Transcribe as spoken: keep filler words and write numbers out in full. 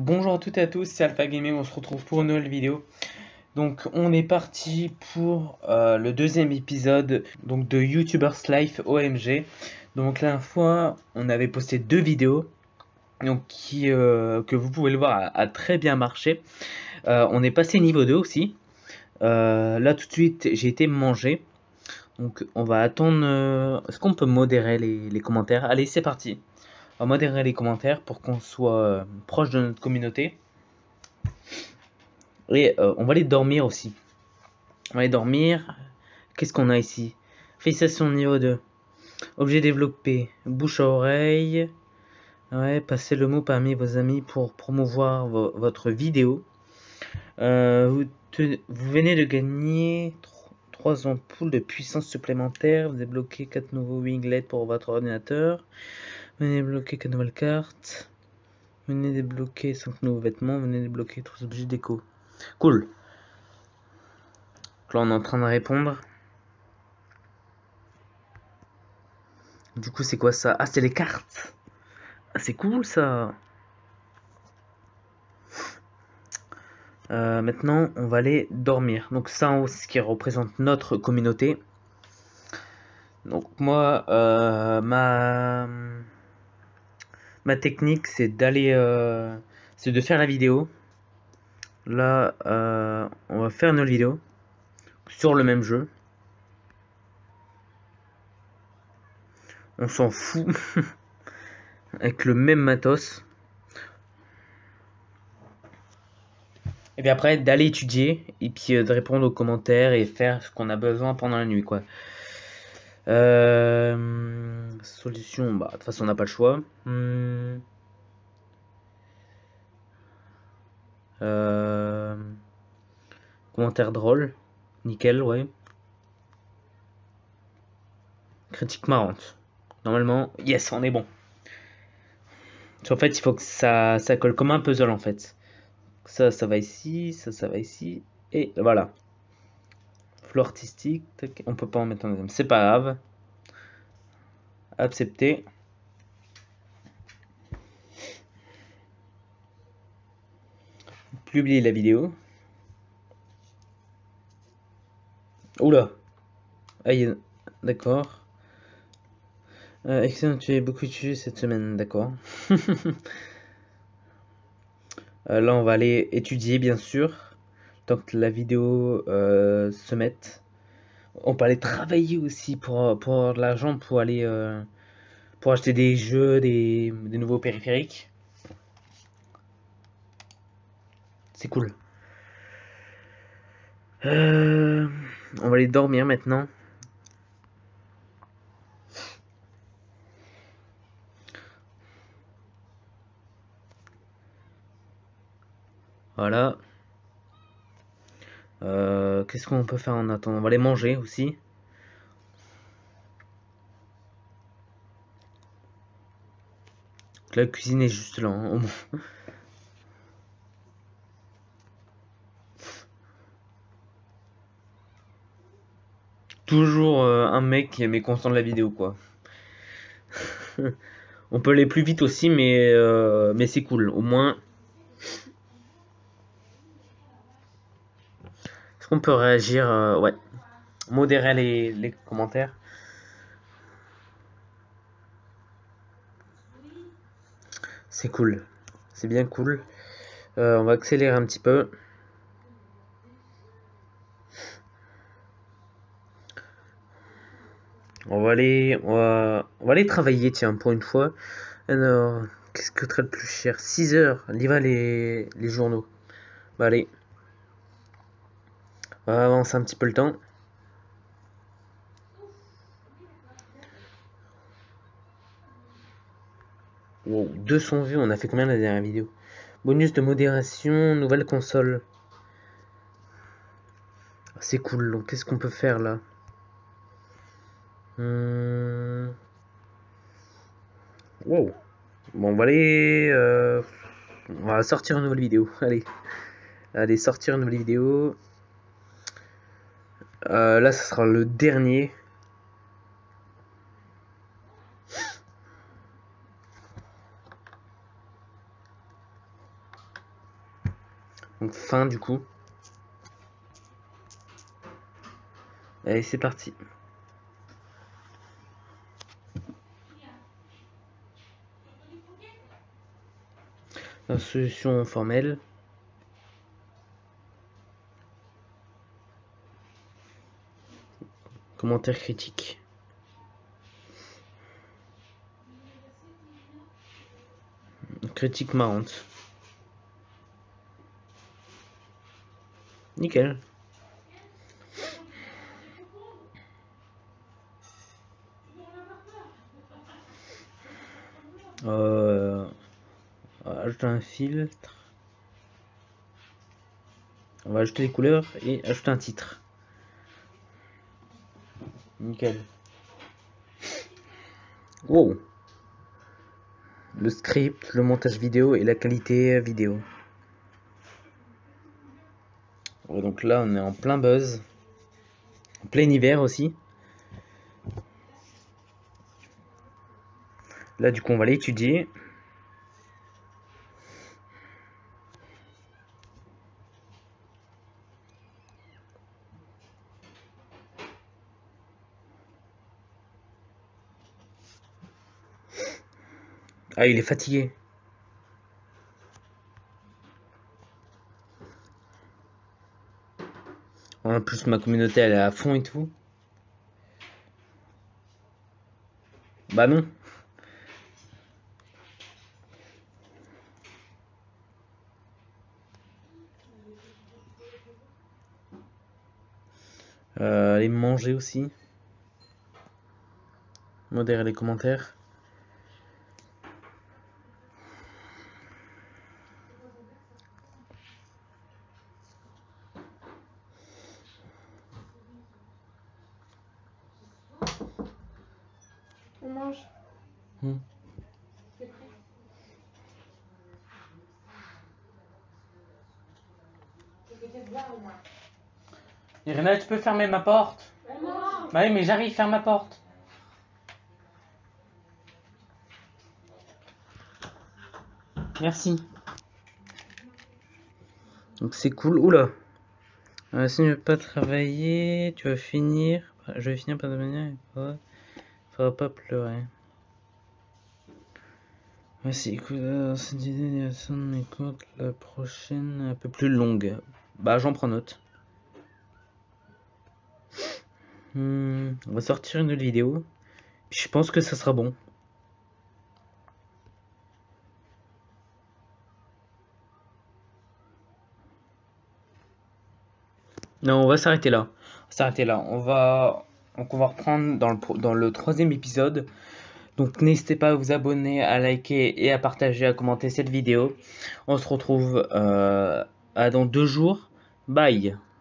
Bonjour à toutes et à tous, c'est Alpha Gaming, on se retrouve pour une nouvelle vidéo. Donc on est parti pour euh, le deuxième épisode donc de YouTubers Life O M G. Donc la dernière fois on avait posté deux vidéos donc, qui, euh, que vous pouvez le voir a, a très bien marché. Euh, on est passé niveau deux aussi. Euh, là tout de suite j'ai été manger. Donc on va attendre... euh, Est-ce qu'on peut modérer les, les commentaires? Allez c'est parti. On va modérer les commentaires pour qu'on soit euh, proche de notre communauté. Et euh, on va aller dormir aussi. On va aller dormir. Qu'est-ce qu'on a ici? Fixation niveau deux. Objet développé. Bouche à oreille. Ouais, passez le mot parmi vos amis pour promouvoir vo votre vidéo. Euh, vous, te, vous venez de gagner trois ampoules de puissance supplémentaire. Vous débloquez quatre nouveaux winglets pour votre ordinateur. Vous venez débloquer quatre nouvelles cartes. Vous venez débloquer cinq nouveaux vêtements. Vous venez débloquer trois objets déco. Cool. Donc là, on est en train de répondre. Du coup, c'est quoi ça? Ah, c'est les cartes. Ah, c'est cool ça. Euh, maintenant, on va aller dormir. Donc ça en haut, c'est ce qui représente notre communauté. Donc moi, euh, ma ma technique, c'est d'aller, euh, c'est de faire la vidéo. Là, euh, on va faire une vidéo sur le même jeu. On s'en fout avec le même matos. Et puis après, d'aller étudier et puis euh, de répondre aux commentaires et faire ce qu'on a besoin pendant la nuit, quoi. Euh, solution, bah de toute façon on n'a pas le choix. Hmm. Euh, commentaire drôle, nickel, ouais. Critique marrante. Normalement, yes, on est bon. En fait, il faut que ça, ça colle comme un puzzle en fait. Ça, ça va ici, ça, ça va ici, et voilà. Flow artistique, tac, on peut pas en mettre un deuxième, c'est pas grave. Accepter. Publier la vidéo. Oula. Aïe, d'accord. Euh, excellent, tu es beaucoup utilisé cette semaine, d'accord. euh, là, on va aller étudier, bien sûr, tant que la vidéo euh, se mette. On peut aller travailler aussi pour, pour avoir de l'argent, pour aller euh, pour acheter des jeux, des, des nouveaux périphériques. C'est cool. Euh, on va aller dormir maintenant. Voilà. Euh, Qu'est-ce qu'on peut faire en attendant? On va aller manger aussi. La cuisine est juste là. Hein. Toujours euh, un mec qui est mécontent de la vidéo, quoi. On peut aller plus vite aussi, mais, euh, mais c'est cool. Au moins, est-ce qu'on peut réagir euh, ouais. Modérer les, les commentaires. C'est cool. C'est bien cool. Euh, on va accélérer un petit peu. On va aller, on va, on va aller travailler, tiens, pour une fois. Alors, qu'est-ce que coûterait le plus cher? Six heures. On y va les, les journaux. Bah allez. On va avancer un petit peu le temps. Wow, deux cents vues, on a fait combien la dernière vidéo? Bonus de modération, nouvelle console. C'est cool, donc qu'est-ce qu'on peut faire là? Hum... Wow. Bon, on va aller... euh, On va sortir une nouvelle vidéo. Allez. Allez, sortir une nouvelle vidéo. Euh, là, ce sera le dernier. Donc fin du coup. Allez, c'est parti. La solution formelle. Commentaire critique. Critique marrante. Nickel. Euh, ajouter un filtre. On va ajouter les couleurs et ajouter un titre. Nickel. Wow. Le script, le montage vidéo et la qualité vidéo. Ouais, donc là on est en plein buzz. En plein hiver aussi. Là du coup on va l'étudier. Ah, il est fatigué. En plus ma communauté elle est à fond et tout. Bah non. Euh, aller manger aussi. Modérer les commentaires. On mange. Hmm. C'est prêt. Tu peux te voir au moins. Irina, tu peux fermer ma porte? On mange. Bah oui, mais j'arrive, ferme ma porte. Merci. Donc c'est cool. Oula. Euh, si tu ne veux pas travailler, tu vas finir. Je vais finir par devenir. Il faudra, faudra pas pleurer. Voici, écoute, euh, cette idée de écoute la prochaine un peu plus longue. Bah j'en prends note. Hmm, on va sortir une autre vidéo. Je pense que ça sera bon. Non, on va s'arrêter là. On va s'arrêter là. On va, donc on va reprendre dans le, dans le troisième épisode. Donc n'hésitez pas à vous abonner, à liker et à partager, à commenter cette vidéo. On se retrouve euh, à dans deux jours. Bye.